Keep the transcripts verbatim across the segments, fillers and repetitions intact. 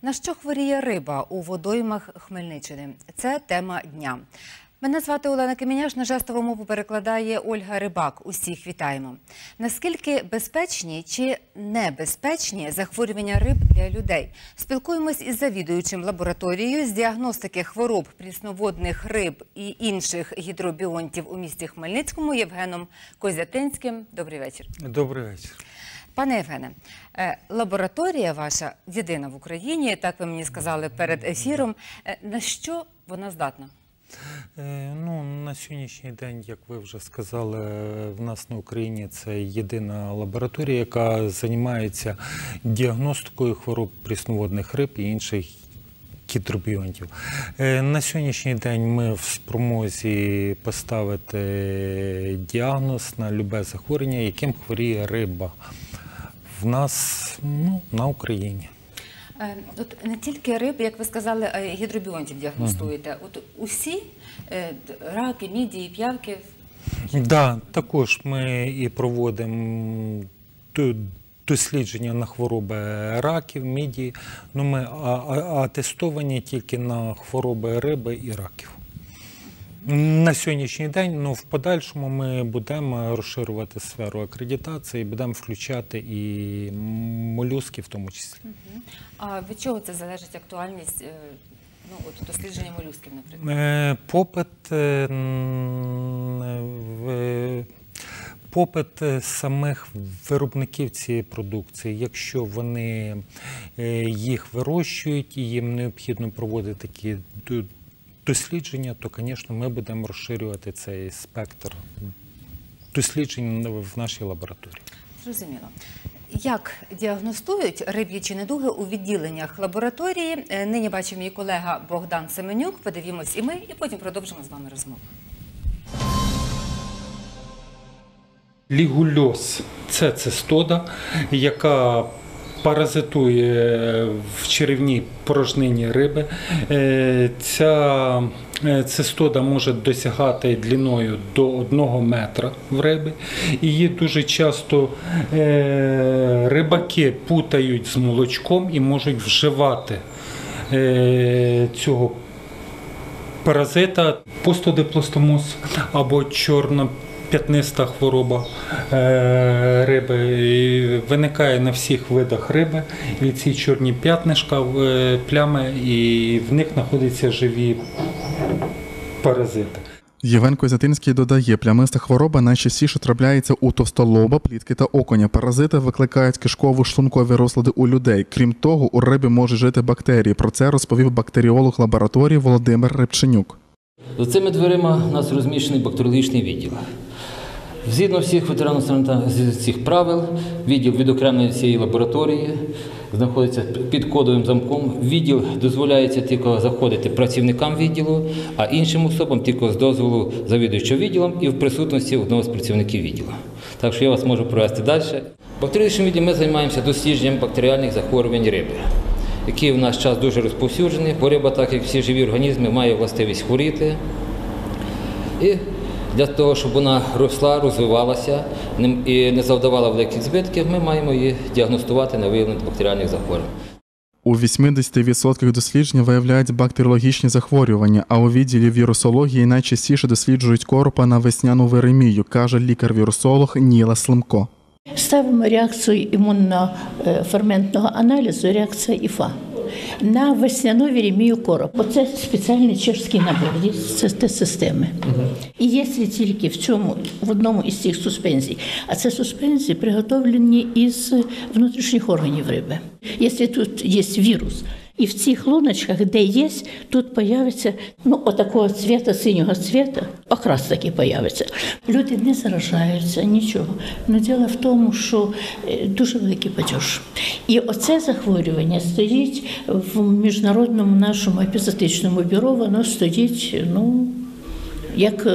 На що хворіє риба у водоймах Хмельниччини? Це тема дня. Мене звати Олена Каменяш, на жестову мову перекладає Ольга Рибак. Усіх вітаємо. Наскільки безпечні чи небезпечні захворювання риб для людей? Спілкуємось із завідуючим лабораторією з діагностики хвороб прісноводних риб і інших гідробіонтів у місті Хмельницькому Євгеном Козятинським. Добрий вечір. Добрий вечір. Пане Євгене, лабораторія ваша єдина в Україні, так ви мені сказали перед ефіром. На що вона здатна? Ну, на сьогоднішній день, як ви вже сказали, в нас на Україні це єдина лабораторія, яка займається діагностикою хвороб прісноводних риб і інших гідробіонтів. На сьогоднішній день ми в спромозі поставити діагноз на любе захворювання, яким хворіє риба в нас, ну, на Україні. От не тільки риб, як ви сказали, гідробіонтів діагностуєте. От усі раки, мідії, п'явки? Так, да, також ми і проводимо дослідження на хвороби раків, мідії. Ну, ми атестовані тільки на хвороби риби і раків. На сьогоднішній день, ну, в подальшому ми будемо розширювати сферу акредитації, будемо включати і молюски в тому числі. Угу. А від чого це залежить актуальність, ну, от дослідження молюсків, наприклад? Попит, попит самих виробників цієї продукції. Якщо вони їх вирощують і їм необхідно проводити такі дослідження, то, звісно, ми будемо розширювати цей спектр досліджень в нашій лабораторії. Зрозуміло. Як діагностують риб'ячі недуги у відділеннях лабораторії? Нині бачив мій колега Богдан Семенюк. Подивімось і ми, і потім продовжимо з вами розмову. Лігульоз – це цистода, яка паразитує в черевній порожнині риби. Ця цистода може досягати длиною до одного метра в риби. Її дуже часто рибаки путають з молочком і можуть вживати цього паразита. Пустодиплостомоз або чорна п'ятниста хвороба риби виникає на всіх видах риби. І ці чорні п'ятнишка, плями, і в них знаходяться живі паразити. Євген Козятинський додає, плямиста хвороба найчастіше трапляється у товстолоба, плітки та окуня. Паразити викликають кишково-шлункові розлади у людей. Крім того, у риби можуть жити бактерії. Про це розповів бактеріолог лабораторії Володимир Рибченюк. За цими дверима у нас розміщений бактеріологічний відділ. Згідно всіх ветеринарно-санітарних правил, відділ відокремлений цієї лабораторії, знаходиться під кодовим замком. Відділ дозволяється тільки заходити працівникам відділу, а іншим особам тільки з дозволу завідуючого відділом і в присутності одного з працівників відділу. Так що я вас можу провести далі. В бактеріологічному відділі ми займаємося дослідженням бактеріальних захворювань риби, які в наш час дуже розповсюджені, бо риба, так як всі живі організми, має властивість хворіти. І для того, щоб вона росла, розвивалася і не завдавала великих збитків, ми маємо її діагностувати на виявлення бактеріальних захворювань. У вісімдесят відсотків досліджень виявляють бактеріологічні захворювання, а у відділі вірусології найчастіше досліджують коропа на весняну виремію, каже лікар-вірусолог Ніла Слимко. Ставимо реакцію імунно-ферментного аналізу, реакція ІФА, на весняну віремію коропа. Оце спеціальний чешський набор з системи. І якщо тільки в цьому, в одному із цих суспензій, а це суспензії приготовлені із внутрішніх органів риби. Якщо тут є вірус, і в цих луночках, де є, тут появиться, ну, отакого цвіта, синього цвіта, окрас такий появиться. Люди не заражаються, нічого. Но діло в тому, що дуже великий падеж. І оце захворювання стоїть в міжнародному нашому епізотичному бюро, воно стоїть, ну, як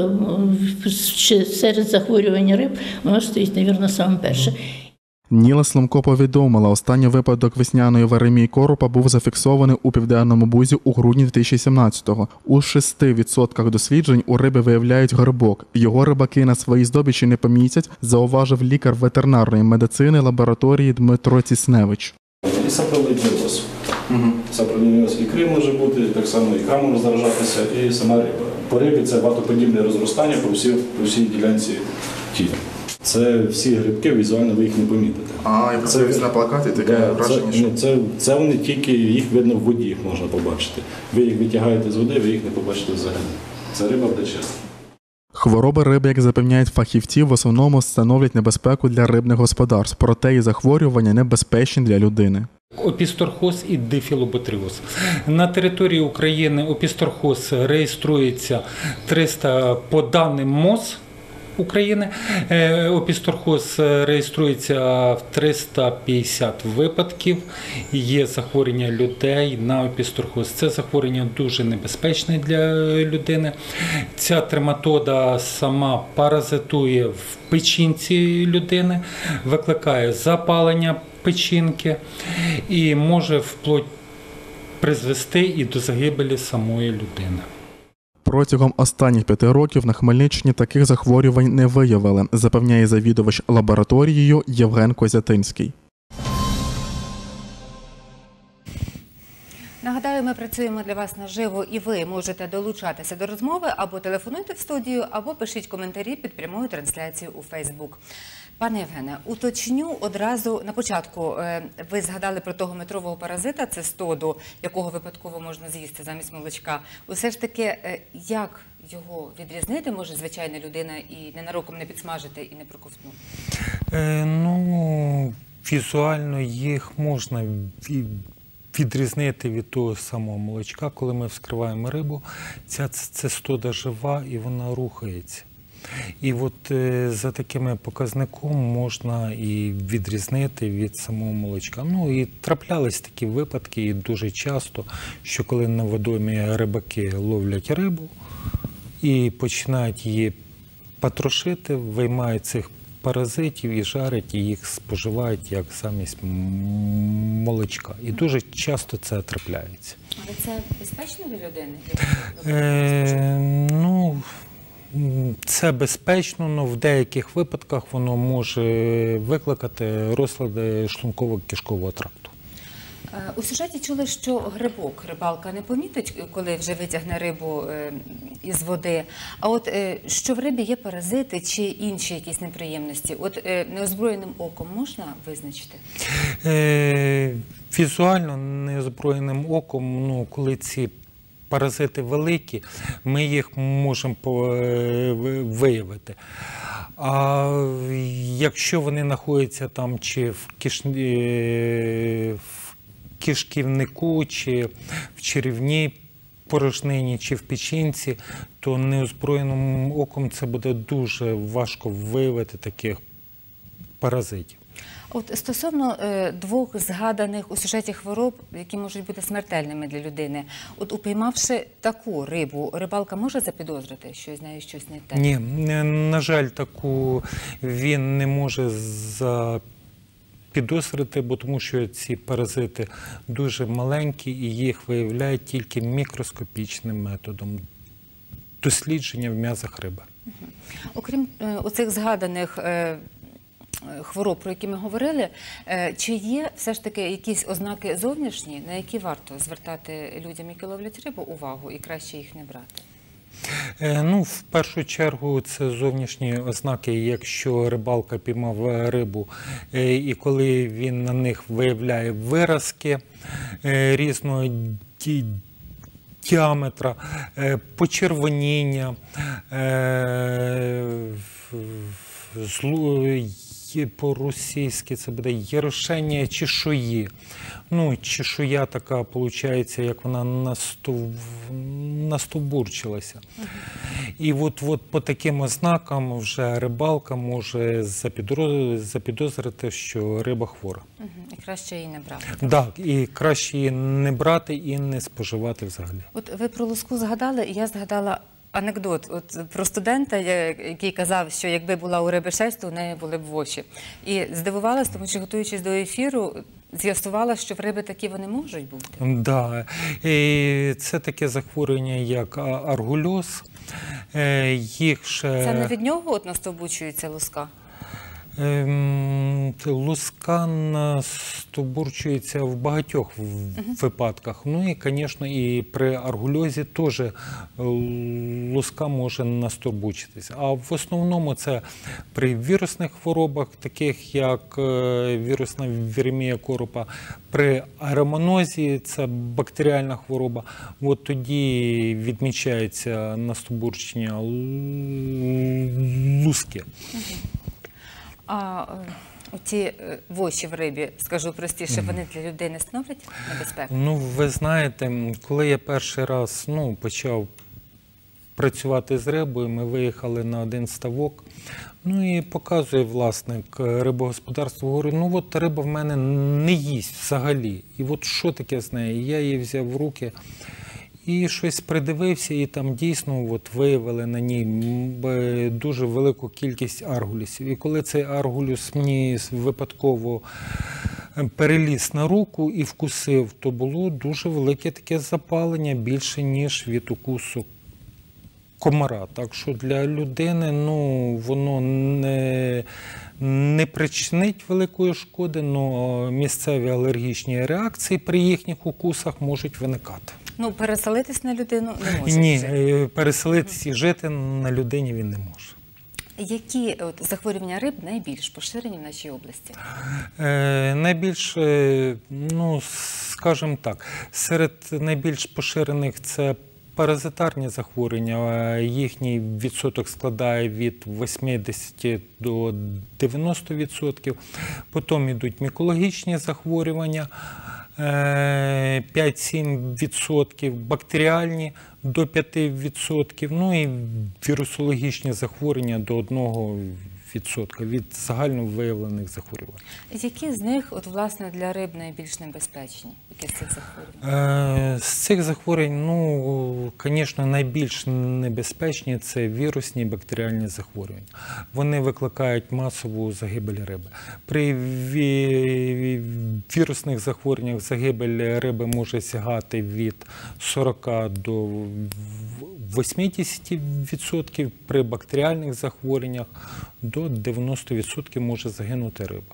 серед захворювань риб, воно стоїть, мабуть, саме перше. Ніла Слимко повідомила, останній випадок весняної виремії коропа був зафіксований у Південному Бузі у грудні дві тисячі сімнадцятого. У шести відсотках досліджень у риби виявляють грибок. Його рибаки на своїй здобичі не помітять, зауважив лікар ветеринарної медицини лабораторії Дмитро Цісневич. І сапролидіоз. Це определений ікри може бути, так само ікра може заражатися, і сама риба. По рибі це ватоподібне розростання по всій, по всій ділянці тіла. Це всі грибки, візуально ви їх не помітите. А, я Це- подивився на плакаті, таке Да, враження, це, що... ну, це, це вони тільки, їх видно в воді, їх можна побачити. Ви їх витягаєте з води, ви їх не побачите взагалі. Це риба буде чиста. Хвороби риби, як запевняють фахівці, в основному становлять небезпеку для рибних господарств, проте і захворювання небезпечні для людини. Опісторхоз і дифілоботріоз. На території України опісторхоз реєструється триста по даним МОЗ України. Е, Опісторхоз реєструється в триста п'ятдесят випадків. Є захворювання людей на опісторхоз. Це захворювання дуже небезпечне для людини. Ця трематода сама паразитує в печінці людини, викликає запалення печінки і може вплоть призвести і до загибелі самої людини. Протягом останніх п'яти років на Хмельниччині таких захворювань не виявили, запевняє завідувач лабораторією Євген Козятинський. Нагадаю, ми працюємо для вас наживо, і ви можете долучатися до розмови або телефонуйте в студію, або пишіть коментарі під прямою трансляцією у Фейсбук. Пане Євгене, уточню одразу на початку. е, Ви згадали про того метрового паразита, це стоду, якого випадково можна з'їсти замість молочка. Усе ж таки, е, як його відрізнити може звичайна людина і ненароком не підсмажити і не проковтнути? Е, ну, візуально їх можна ві- відрізнити від того самого молочка. Коли ми вскриваємо рибу, ця цистода жива і вона рухається. І от е, за такими показником можна і відрізнити від самого молочка. Ну і траплялись такі випадки, і дуже часто, що коли на водоймі рибаки ловлять рибу і починають її потрошити, виймають цих паразитів і жарять, і їх споживають як замість м- молочка. І дуже часто це трапляється. Але це безпечно для людини? Е, ну, м, це безпечно, але в деяких випадках воно може викликати розлади шлунково-кишкового тракту. Е, У сюжеті чули, що грибок рибалка не помітить, коли вже витягне рибу е, із води. А от е, що в рибі є паразити чи інші якісь неприємності? От е, неозброєним оком можна визначити? Е, візуально, неозброєним оком, ну, коли ці паразити великі, ми їх можемо по- е, ви- виявити. А якщо вони знаходяться там чи в, киш... е, в кишківнику, чи в черевній порожнині, чи в печінці, то неозброєним оком це буде дуже важко виявити таких паразитів. От стосовно е, двох згаданих у сюжеті хвороб, які можуть бути смертельними для людини, от упіймавши таку рибу, рибалка може запідозрити, що з нею щось не те? Ні, не- на жаль, таку він не може запідозрити, бо тому що ці паразити дуже маленькі і їх виявляють тільки мікроскопічним методом дослідження в м'язах риби. Окрім е, оцих згаданих е, хвороб, про які ми говорили, е, чи є все ж таки якісь ознаки зовнішні, на які варто звертати людям, які ловлять рибу, увагу і краще їх не брати? Е, Ну, в першу чергу, це зовнішні ознаки, якщо рибалка піймав рибу, е, і коли він на них виявляє виразки е, різного ді- діаметра, е, почервоніння, е, в- злу- є- по-російськи це буде єрошення чешуї. Ну, чешуя така, виходить, як вона настов... настовбурчилася. І от, от по таким ознакам вже рибалка може запідро- запідозрити, що риба хвора. Угу. І краще її не брати. Так, і краще її не брати і не споживати взагалі. От ви про луску згадали, і я згадала анекдот от про студента, я- який казав, що якби була у риби шерсть, то у неї були б воші. І здивувалась, тому що, готуючись до ефіру, з'ясувала, що в риби такі вони можуть бути. Да. І це таке захворювання, як а- аргульоз. Е, Їх ще... Це не від нього от настовбучується луска? Ем, Луска настовбурчується в багатьох в- випадках. Ну і, звісно, і при аргульозі теж е, луска може настовбурчитися. А в основному це при вірусних хворобах, таких як е, вірусна віремія коропа, при аеромонозі, це бактеріальна хвороба, от тоді відмічається настовбурчення л- луски. А е, ті е, воші в рибі, скажу простіше, вони для людини становлять небезпеку? Ну, ви знаєте, коли я перший раз ну, почав працювати з рибою, ми виїхали на один ставок, ну і показує власник рибогосподарства, говорить, ну от риба в мене не їсть взагалі. І от що таке з нею? Я її взяв в руки і щось придивився, і там дійсно от виявили на ній м, е, дуже велику кількість аргулісів. І коли цей аргулюс мені випадково переліз на руку і вкусив, то було дуже велике таке запалення, більше, ніж від укусу комара. Так що для людини ну, воно не, не причинить великої шкоди, але місцеві алергічні реакції при їхніх укусах можуть виникати. Ну, переселитись на людину не може. Ні, вже. е, переселитися і жити на людині він не може. Які от, захворювання риб найбільш поширені в нашій області? Е, найбільш, е, ну, скажімо так, серед найбільш поширених це паразитарні захворювання. Е, Їхній відсоток складає від вісімдесят до дев'яноста відсотків. Потім йдуть мікологічні захворювання, е, п'ять-сім відсотків, бактеріальні до п'яти відсотків, ну і вірусологічні захворювання до одного відсотка від загально виявлених захворювань. Які з них, от, власне, для риб найбільш небезпечні? Які з цих захворювань? Е, З цих захворювань, ну, звісно, найбільш небезпечні – це вірусні і бактеріальні захворювання. Вони викликають масову загибель риби. При ві- вірусних захворюваннях загибель риби може сягати від сорока до вісімдесяти відсотків, при бактеріальних захворюваннях до дев'яноста відсотків може загинути риба.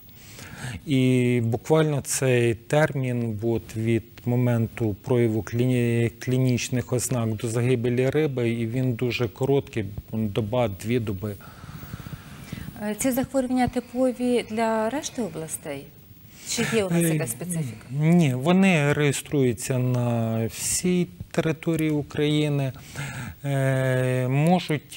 І буквально цей термін от, від моменту прояву кліні- клінічних ознак до загибелі риби, і він дуже короткий, доба-дві доби. Е, Ці захворювання типові для решти областей? Чи є у нас якась специфіка? Ні, вони реєструються на всій території України. Е, можуть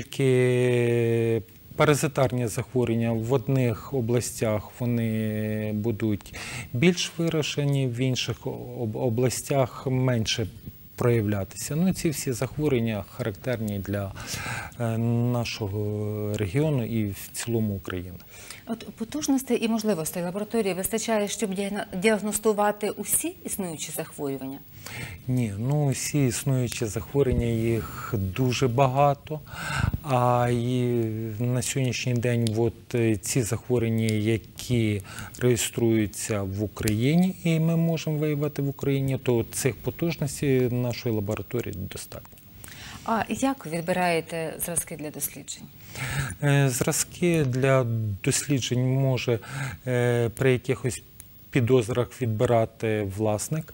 тільки паразитарні захворювання в одних областях вони будуть більш виражені, в інших об- областях менше проявлятися. Ну, ці всі захворювання характерні для е, нашого регіону і в цілому України. От потужностей і можливостей лабораторії вистачає, щоб діагно- діагностувати усі існуючі захворювання? Ні, ну всі існуючі захворювання, їх дуже багато, а і на сьогоднішній день от е, ці захворювання, які реєструються в Україні, і ми можемо виявити в Україні, то цих потужностей нашої лабораторії достатньо. А як ви відбираєте зразки для досліджень? Е, Зразки для досліджень може е, при якихось підозрах відбирати власник,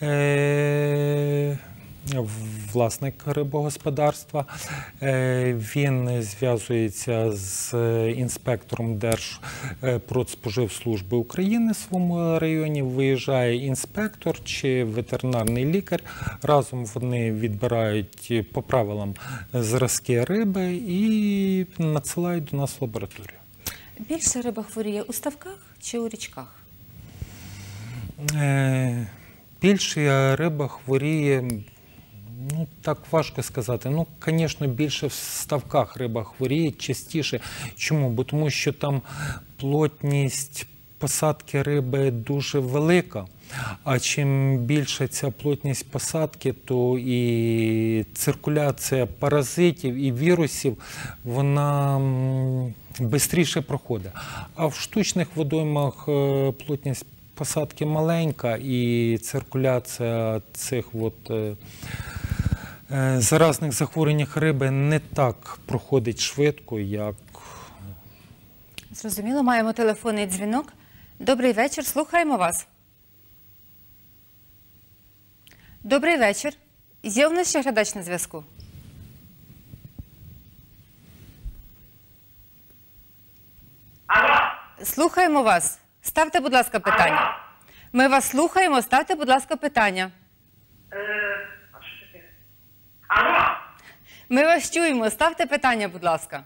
е, власник рибогосподарства. Е, Він зв'язується з інспектором Держпродспоживслужби України в своєму районі, виїжджає інспектор чи ветеринарний лікар. Разом вони відбирають по правилам зразки риби і надсилають до нас в лабораторію. Більше риба хворіє у ставках чи у річках? Е, Більше риба хворіє, ну так важко сказати. Ну, звісно, більше в ставках риба хворіє частіше. Чому? Бо тому що там плотність посадки риби дуже велика. А чим більше ця плотність посадки, то і циркуляція паразитів і вірусів, вона швидше проходить. А в штучних водоймах е, плотність посадки маленька, і циркуляція цих от, е, е, заразних захворювань риби не так проходить швидко, як Зрозуміло, маємо телефонний дзвінок. Добрий вечір, слухаємо вас. Добрий вечір. Є у нас ще глядач на зв'язку? Алло. Слухаємо вас. Ставте, будь ласка, питання. Алло. Ми вас слухаємо, ставте, будь ласка, питання. Е, а що таке? Алло. Ми вас чуємо, ставте питання, будь ласка.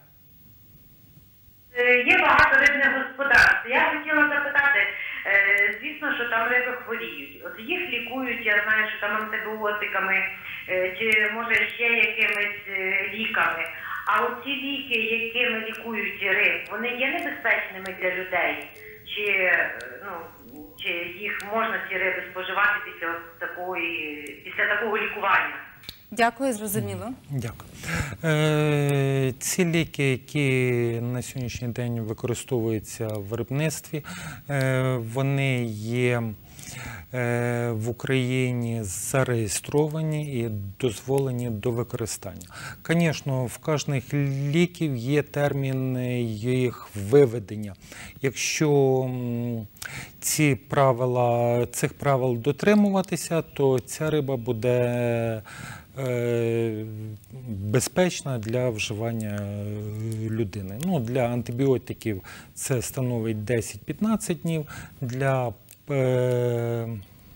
Е, Є багато рибних господарств. Я хотіла запитати, е, звісно, що там риби хворіють. От їх лікують, я знаю, що там антибіотиками, е, чи може ще якимись е, ліками. А оці ліки, якими лікують риб, вони є небезпечними для людей? Чи, е, ну, чи їх можна ці риби споживати після от такої, після такого лікування? Дякую, зрозуміло. Дякую. Е, ці ліки, які на сьогоднішній день використовуються в виробництві, е, вони є е, в Україні зареєстровані і дозволені до використання. Звісно, в кожних ліків є термін їх виведення. Якщо м, ці правила, цих правил дотримуватися, то ця риба буде е, безпечна для вживання людини. Ну, для антибіотиків це становить десять-п'ятнадцять днів, для е,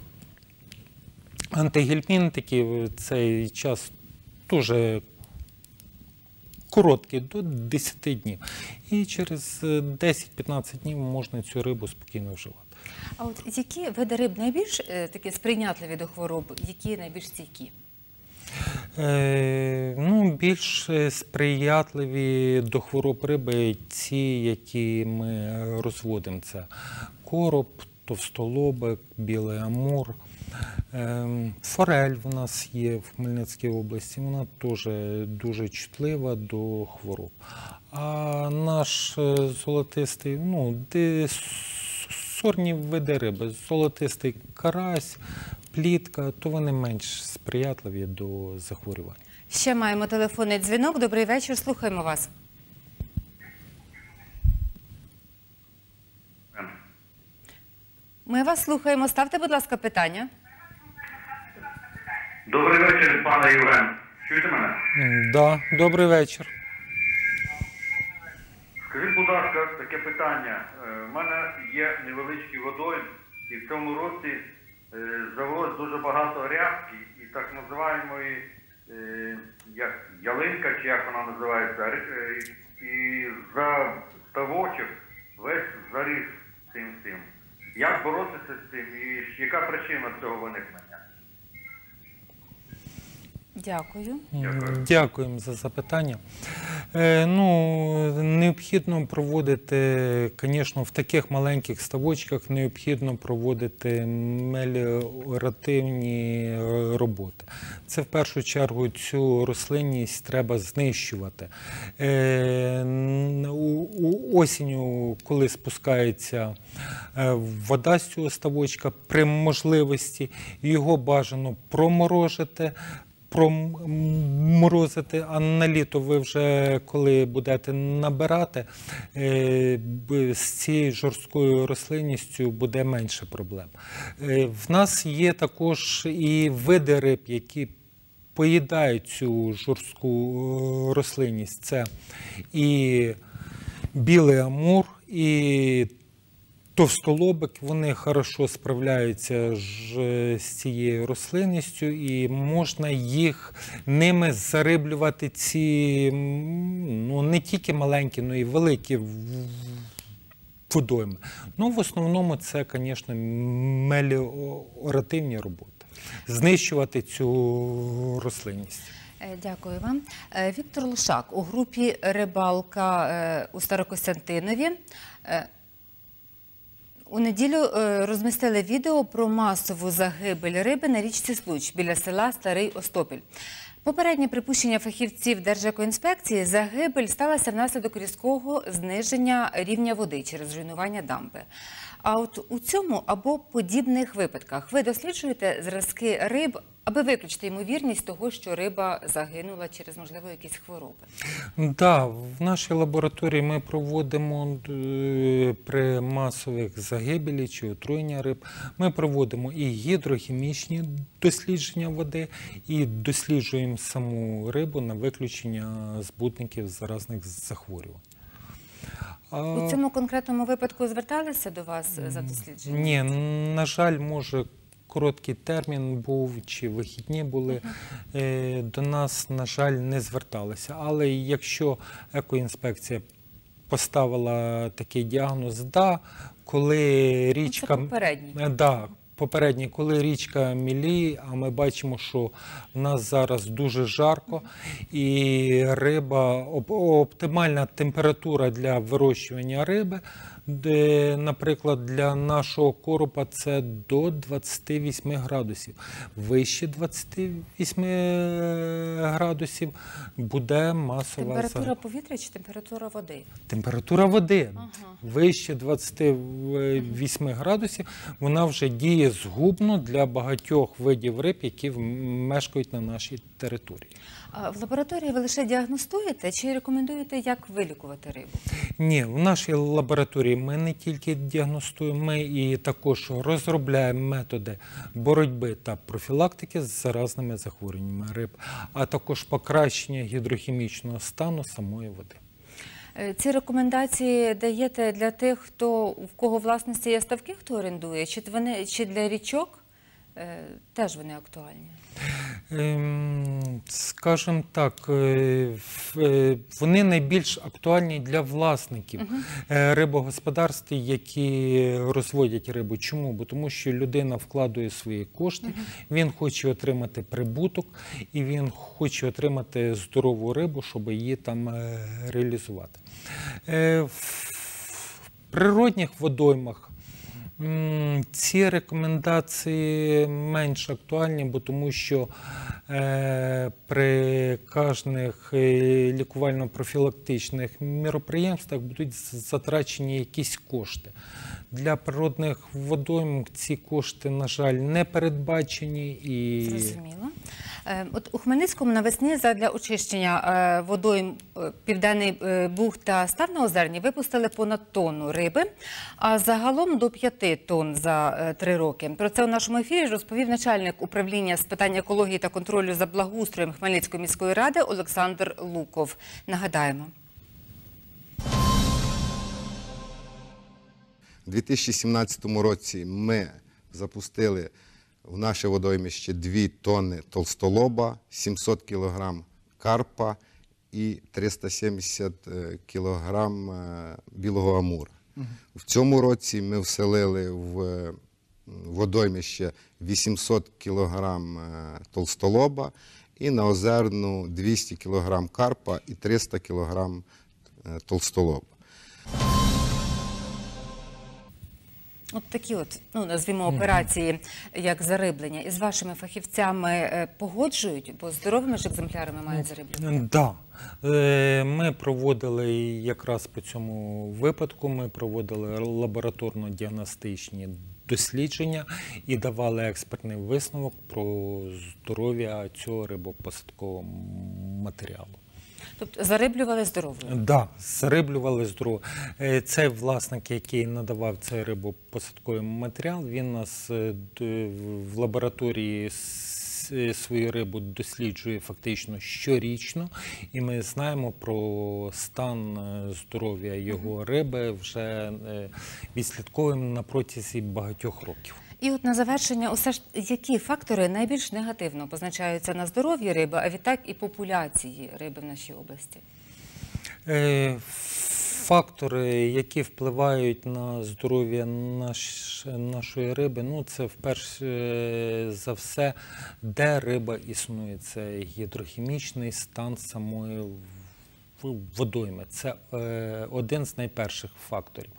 антигельмінтиків цей час дуже короткий, до десяти днів. І через десять-п'ятнадцять днів можна цю рибу спокійно вживати. А от які види риб найбільш е, такі сприйнятливі до хвороб, які найбільш стійкі? Е, ну, більш сприятливі до хвороб риби ці, які ми розводимо. Це короб, товстолобик, білий амур. Е, форель в нас є в Хмельницькій області, вона теж дуже чутлива до хвороб. А наш золотистий, ну, де сорні види риби, золотистий карась, плітка, то вони менш сприятливі до захворювань. Ще маємо телефонний дзвінок. Добрий вечір, слухаємо вас. Ми вас слухаємо. Ставте, будь ласка, питання. Добрий вечір, пане Євген. Чуєте мене? Так, да, добрий вечір. Скажіть, будь ласка, таке питання. У мене є невеличкий водойм, і в цьому році завелось дуже багато рябки і так називаємої як ялинка, чи як вона називається, і за ставочок весь заріс цим всім. Як боротися з цим і яка причина цього виникнення? Дякую. Дякую. Дякуємо за запитання. Е, ну, необхідно проводити, звісно, в таких маленьких ставочках необхідно проводити меліоративні роботи. Це в першу чергу цю рослинність треба знищувати. Е, у, у осінню, коли спускається вода з цього ставочка, при можливості його бажано проморожити, проморозити, а на літо ви вже, коли будете набирати, з цією жорсткою рослинністю буде менше проблем. В нас є також і види риб, які поїдають цю жорстку рослинність. Це і білий амур, і товстолобик, вони хорошо справляються з цією рослинністю і можна їх ними зариблювати ці, ну, не тільки маленькі, але й великі водойми. Ну, в основному це, звісно, меліоративні роботи. Знищувати цю рослинність. Дякую вам. Віктор Лошак у групі «Рибалка» у Старокостянтинові у неділю розмістили відео про масову загибель риби на річці Случ біля села Старий Остопіль. Попереднє припущення фахівців Держекоінспекції – загибель сталася внаслідок різкого зниження рівня води через руйнування дамби. А от у цьому або подібних випадках ви досліджуєте зразки риб аби виключити ймовірність того, що риба загинула через, можливо, якісь хвороби? Да, в нашій лабораторії ми проводимо е, при масових загибелі чи отруєння риб, ми проводимо і гідрохімічні дослідження води, і досліджуємо саму рибу на виключення збутників заразних захворювань. А... У цьому конкретному випадку зверталися до вас за дослідженням? Ні, на жаль, може, короткий термін був, чи вихідні були, uh-huh. до нас, на жаль, не зверталися. Але якщо екоінспекція поставила такий діагноз, да, коли річка... Це попередній. Да, попередній, коли річка міліє, а ми бачимо, що в нас зараз дуже жарко, і риба, оптимальна температура для вирощування риби, де, наприклад, для нашого коропа це до двадцяти восьми градусів. Вище двадцяти восьми градусів буде масова Температура загибель. повітря чи температура води? Температура води. Ага. Вище двадцяти восьми градусів, вона вже діє згубно для багатьох видів риб, які мешкають на нашій території. А в лабораторії ви лише діагностуєте чи рекомендуєте, як вилікувати рибу? Ні, в нашій лабораторії ми не тільки діагностуємо, ми і також розробляємо методи боротьби та профілактики з заразними захворюваннями риб, а також покращення гідрохімічного стану самої води. Ці рекомендації даєте для тих, хто, в кого власності є ставки, хто орендує, чи, вони, чи для річок е, теж вони актуальні? Скажімо так, вони найбільш актуальні для власників uh-huh. рибогосподарств, які розводять рибу. Чому? Бо тому що людина вкладує свої кошти, uh-huh. він хоче отримати прибуток і він хоче отримати здорову рибу, щоб її там реалізувати. В природних водоймах ці рекомендації менш актуальні, бо тому що е, при кожних лікувально-профілактичних міроприємствах будуть затрачені якісь кошти. Для природних водойм ці кошти, на жаль, не передбачені. І... Зрозуміло. От у Хмельницькому навесні задля очищення водойм Південний Буг та Ставне озерні випустили понад тонну риби, а загалом до п'яти тонн за три роки. Про це у нашому ефірі розповів начальник управління з питань екології та контролю за благоустроєм Хмельницької міської ради Олександр Луков. Нагадаємо. У дві тисячі сімнадцятому році ми запустили в наше водоймище дві тонни толстолоба, сімсот кілограм карпа і триста сімдесят кілограм білого амура. Угу. В цьому році ми вселили в водоймище вісімсот кілограм толстолоба і на озерну двісті кілограм карпа і триста кілограм толстолоба. От такі от, ну, назвімо, операції, як зариблення, із вашими фахівцями погоджують, бо здоровими ж екземплярами мають зариблювати? Так. Ми проводили якраз по цьому випадку, ми проводили лабораторно-діагностичні дослідження і давали експертний висновок про здоров'я цього рибопосадкового матеріалу. Тобто зариблювали здоров'я? Так, да, зариблювали здоров'я. Цей власник, який надавав цей рибопосадковий матеріал, він нас в лабораторії свою рибу досліджує фактично щорічно, і ми знаємо про стан здоров'я його риби, вже відслідковуємо на протязі багатьох років. І от на завершення, усе ж, які фактори найбільш негативно позначаються на здоров'ї риби, а відтак і популяції риби в нашій області? Е, фактори, які впливають на здоров'я наш, нашої риби, ну це вперше за все, де риба існує. Це гідрохімічний стан самої водойми. Це е, один з найперших факторів.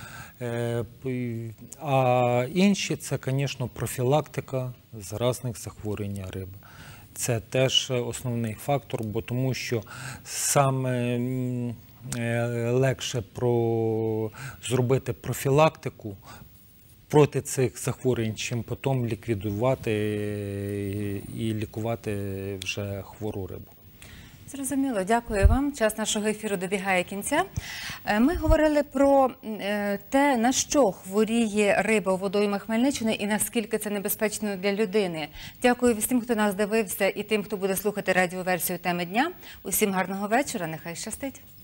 А інші – це, звісно, профілактика заразних захворювань риби. Це теж основний фактор, бо тому що саме легше про... зробити профілактику проти цих захворювань, чим потім ліквідувати і лікувати вже хвору рибу. Зрозуміло, дякую вам. Час нашого ефіру добігає кінця. Ми говорили про те, на що хворіє риба у водоймах Хмельниччини і наскільки це небезпечно для людини. Дякую всім, хто нас дивився, і тим, хто буде слухати радіоверсію теми дня. Усім гарного вечора, нехай щастить.